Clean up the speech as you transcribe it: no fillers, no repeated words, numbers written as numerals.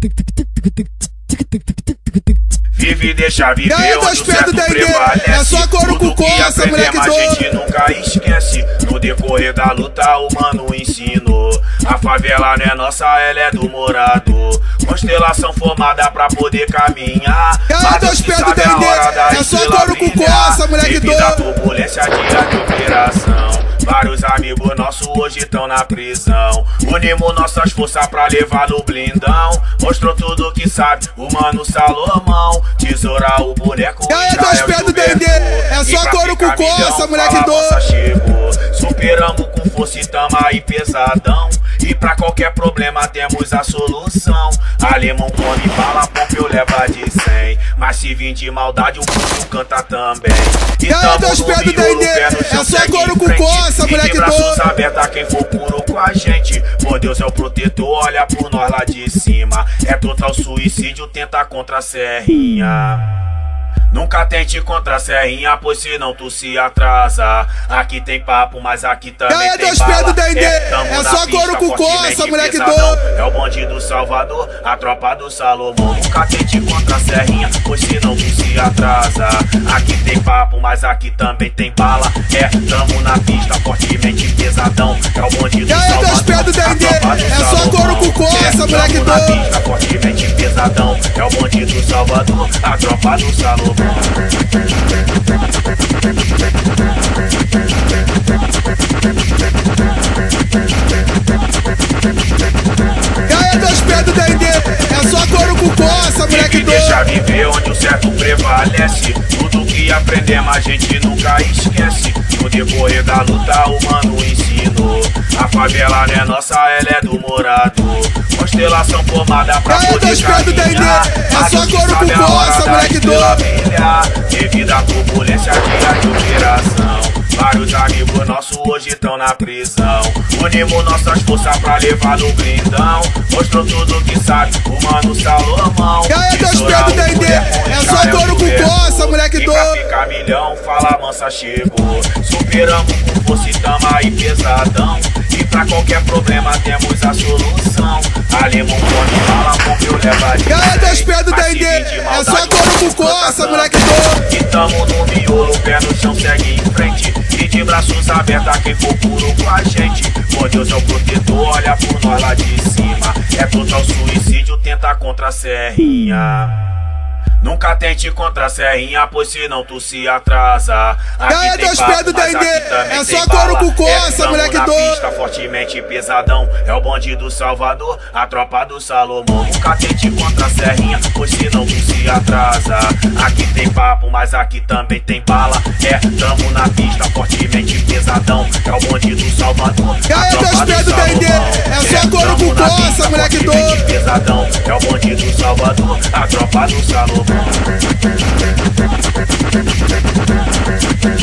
Vive, deixa viver, onde o certo prevalece. É só couro com coça, moleque a doido. gente nunca esquece. No decorrer da luta o mano ensinou. A favela não é nossa, ela é do morador. Constelação formada pra poder caminhar. Cai dos pés do Dendê, é só couro com coça, moleque Devido à doido. turbulência, dia de operação. Vários amigos nossos hoje estão na prisão. Unimos nossas forças pra levar no blindão. Mostrou tudo que sabe, o mano Salomão. Tesourar o boneco. Cai dos pés do Dendê, é só couro com coça, moleque doido. Superamos com força e tamo aí pesadão. E pra qualquer problema temos a solução. Alemão come bala, Pompeu leva de 100. Mas se vir de maldade o puto canta também. E Cai dos pés do Dendê, é só couro com coça, moleque braços doido. abertos a quem for puro com a gente. Por Deus é o protetor, olha por nós lá de cima. É total suicídio, tenta contra a serrinha. Nunca tente contra a serrinha, pois senão tu se atrasa. Aqui tem papo, mas aqui também Cai tem dos bala. pés do Dendê, Tamo é na só pista, couro com fortemente coça, moleque pesadão. doido. É o bonde do Salvador, a tropa do Salomão. Nunca tente contra a serrinha, pois senão tu se atrasa. Aqui tem papo, mas aqui também tem bala. Tamo na pista, fortemente pesadão. É o bonde do Cai dos Salvador, pés do a Dendê, tropa do é só Salomão. couro com coça, moleque Tamo na doido. pista, fortemente pesadão. É o bonde do Salvador, a tropa do Salomão. Cai dos pés do Dendê, é só couro com coça, moleque Vive, doido. deixa viver onde o certo prevalece. Tudo que aprendemos a gente nunca esquece. No decorrer da luta o mano ensinou. A favela não é nossa, ela é do morador. Constelação formada pra Cai poder dos pés do Dendê, caminhar. é só couro com coça, moleque doido. Devido à turbulência, dia de operação. Vários amigos nossos hoje estão na prisão. Unimos nossas forças pra levar no blindão. Mostrou tudo que sabe, o mano Salomão. Cai dos pés do Dendê, é só couro com coça, moleque E pra doido. ficar milhão, fala mansa chegou. Superamos com força e tamo aí pesadão. E pra qualquer problema temos a solução. Alemão come bala, Pompeu leva de 100. Cai dos pés do Mas se Dendê, vir de é maldade, só couro com o puto coça, canta moleque também. doido. E tamo no miolo, pé no chão, segue em frente. E de braços abertos a quem for puro com a gente. Por Deus é o protetor, olha por nós lá de cima. É total suicídio, tenta contra a serrinha. Nunca tente contra a serrinha, pois senão tu se atrasa. Cai dos pés do Dendê, é só couro com coça, moleque na doido. pista, fortemente pesadão. É o bonde do Salvador, a tropa do Salomão. Nunca tente contra a serrinha, pois senão tu se atrasa. Aqui tem papo, mas aqui também tem bala. Tamo na pista, fortemente pesadão. É o bonde do Salvador, a Cai tropa dos do pés do Dendê, Salomão. é só couro com Tamo na coça, pista, moleque fortemente doido. pesadão. É o bonde do Salvador, a tropa do Salomão.